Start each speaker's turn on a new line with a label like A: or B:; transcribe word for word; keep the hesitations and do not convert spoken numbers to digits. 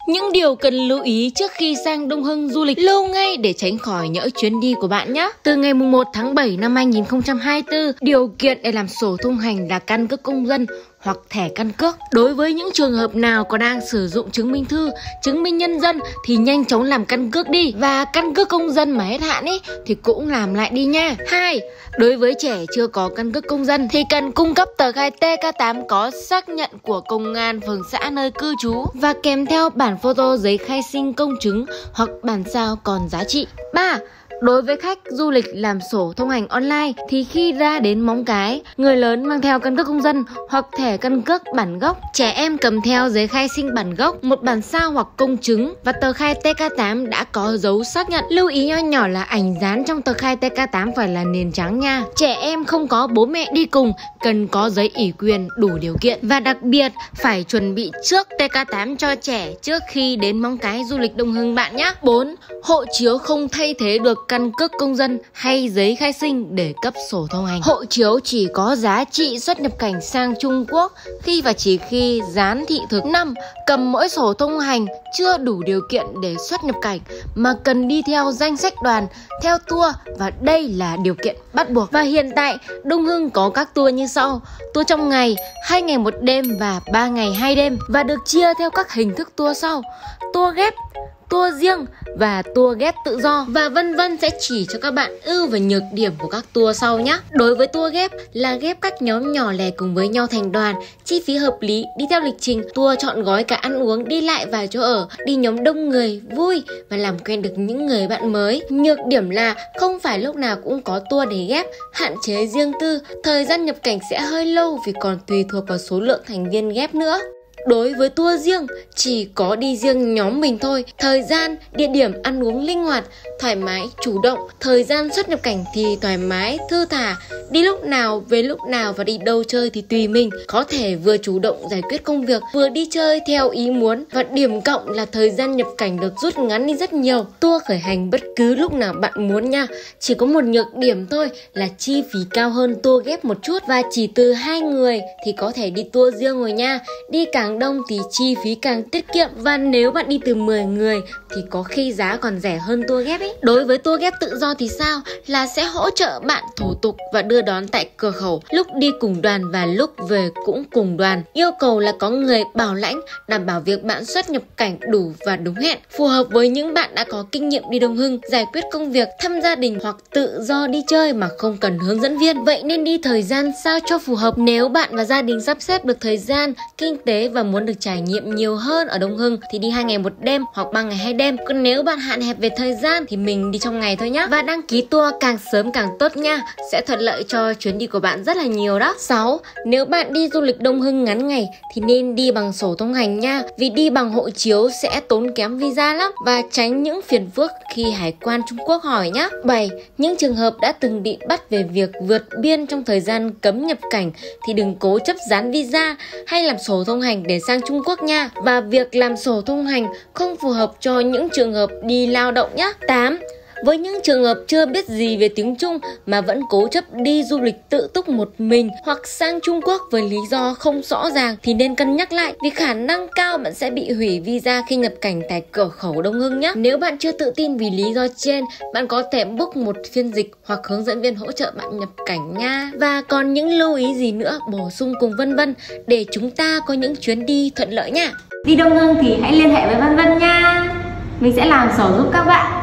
A: Những điều cần lưu ý trước khi sang Đông Hưng du lịch lâu ngay để tránh khỏi nhỡ chuyến đi của bạn nhé. Từ ngày mùng một tháng bảy năm hai nghìn không trăm hai mươi tư, điều kiện để làm sổ thông hành là căn cước công dân hoặc thẻ căn cước. Đối với những trường hợp nào có đang sử dụng chứng minh thư, chứng minh nhân dân thì nhanh chóng làm căn cước đi. Và căn cước công dân mà hết hạn ấy thì cũng làm lại đi nha. Hai, đối với trẻ chưa có căn cước công dân thì cần cung cấp tờ khai T K tám có xác nhận của công an phường xã nơi cư trú và kèm theo bản photo giấy khai sinh công chứng hoặc bản sao còn giá trị. Ba, đối với khách du lịch làm sổ thông hành online thì khi ra đến Móng Cái, người lớn mang theo căn cước công dân hoặc thẻ căn cước bản gốc, trẻ em cầm theo giấy khai sinh bản gốc, một bản sao hoặc công chứng và tờ khai T K tám đã có dấu xác nhận. Lưu ý nho nhỏ là ảnh dán trong tờ khai T K tám phải là nền trắng nha. Trẻ em không có bố mẹ đi cùng cần có giấy ủy quyền đủ điều kiện và đặc biệt phải chuẩn bị trước T K tám cho trẻ trước khi đến Móng Cái du lịch Đông Hưng bạn nhé. Bốn, hộ chiếu không thay thế được căn cước công dân hay giấy khai sinh để cấp sổ thông hành. Hộ chiếu chỉ có giá trị xuất nhập cảnh sang Trung Quốc khi và chỉ khi dán thị thực. Năm, cầm mỗi sổ thông hành chưa đủ điều kiện để xuất nhập cảnh mà cần đi theo danh sách đoàn, theo tour và đây là điều kiện bắt buộc. Và hiện tại Đông Hưng có các tour như sau: tour trong ngày, hai ngày một đêm và ba ngày hai đêm và được chia theo các hình thức tour sau: tour ghép, tour riêng và tour ghép tự do và vân vân. Sẽ chỉ cho các bạn ưu và nhược điểm của các tour sau nhé. Đối với tour ghép là ghép các nhóm nhỏ lẻ cùng với nhau thành đoàn, chi phí hợp lý, đi theo lịch trình, tour chọn gói cả ăn uống, đi lại và chỗ ở, đi nhóm đông người, vui và làm quen được những người bạn mới. Nhược điểm là không phải lúc nào cũng có tour để ghép, hạn chế riêng tư, thời gian nhập cảnh sẽ hơi lâu vì còn tùy thuộc vào số lượng thành viên ghép nữa. Đối với tour riêng, chỉ có đi riêng nhóm mình thôi. Thời gian, địa điểm ăn uống linh hoạt, thoải mái, chủ động. Thời gian xuất nhập cảnh thì thoải mái, thư thả. Đi lúc nào, về lúc nào và đi đâu chơi thì tùy mình. Có thể vừa chủ động giải quyết công việc, vừa đi chơi theo ý muốn. Và điểm cộng là thời gian nhập cảnh được rút ngắn đi rất nhiều. Tour khởi hành bất cứ lúc nào bạn muốn nha. Chỉ có một nhược điểm thôi là chi phí cao hơn tour ghép một chút. Và chỉ từ hai người thì có thể đi tour riêng rồi nha. Đi càng đông thì chi phí càng tiết kiệm và nếu bạn đi từ mười người thì có khi giá còn rẻ hơn tour ghép ấy. Đối với tour ghép tự do thì sao? Là sẽ hỗ trợ bạn thủ tục và đưa đón tại cửa khẩu, lúc đi cùng đoàn và lúc về cũng cùng đoàn. Yêu cầu là có người bảo lãnh, đảm bảo việc bạn xuất nhập cảnh đủ và đúng hẹn, phù hợp với những bạn đã có kinh nghiệm đi Đông Hưng, giải quyết công việc, thăm gia đình hoặc tự do đi chơi mà không cần hướng dẫn viên. Vậy nên đi thời gian sao cho phù hợp. Nếu bạn và gia đình sắp xếp được thời gian, kinh tế và muốn được trải nghiệm nhiều hơn ở Đông Hưng thì đi hai ngày một đêm hoặc ba ngày hai đêm. Còn nếu bạn hạn hẹp về thời gian thì mình đi trong ngày thôi nhá. Và đăng ký tour càng sớm càng tốt nha, sẽ thuận lợi cho chuyến đi của bạn rất là nhiều đó. Sáu, nếu bạn đi du lịch Đông Hưng ngắn ngày thì nên đi bằng sổ thông hành nha, vì đi bằng hộ chiếu sẽ tốn kém visa lắm và tránh những phiền phức khi hải quan Trung Quốc hỏi nhá. Bảy, những trường hợp đã từng bị bắt về việc vượt biên trong thời gian cấm nhập cảnh thì đừng cố chấp dán visa hay làm sổ thông hành để sang Trung Quốc nha. Và việc làm sổ thông hành không phù hợp cho những trường hợp đi lao động nhé. Tám, với những trường hợp chưa biết gì về tiếng Trung mà vẫn cố chấp đi du lịch tự túc một mình hoặc sang Trung Quốc với lý do không rõ ràng thì nên cân nhắc lại, vì khả năng cao bạn sẽ bị hủy visa khi nhập cảnh tại cửa khẩu Đông Hưng nhé. Nếu bạn chưa tự tin vì lý do trên, bạn có thể book một phiên dịch hoặc hướng dẫn viên hỗ trợ bạn nhập cảnh nha. Và còn những lưu ý gì nữa bổ sung cùng vân vân để chúng ta có những chuyến đi thuận lợi nha.
B: Đi Đông Hưng thì hãy liên hệ với Vân Vân nha, mình sẽ làm sổ giúp các bạn.